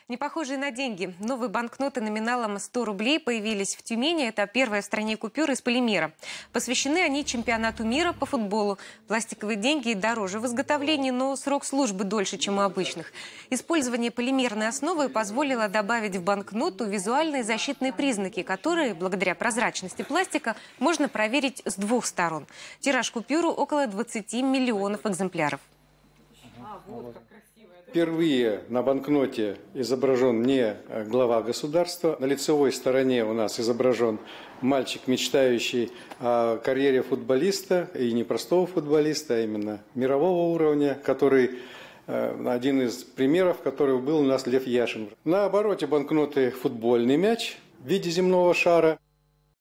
Не похожие на деньги. Новые банкноты номиналом 100 рублей появились в Тюмени. Это первая в стране купюра из полимера. Посвящены они чемпионату мира по футболу. Пластиковые деньги дороже в изготовлении, но срок службы дольше, чем у обычных. Использование полимерной основы позволило добавить в банкноту визуальные защитные признаки, которые, благодаря прозрачности пластика, можно проверить с двух сторон. Тираж купюры около 20 миллионов экземпляров. Впервые на банкноте изображен не глава государства. На лицевой стороне у нас изображен мальчик, мечтающий о карьере футболиста, и не простого футболиста, а именно мирового уровня, который один из примеров, который был у нас Лев Яшин. На обороте банкноты футбольный мяч в виде земного шара.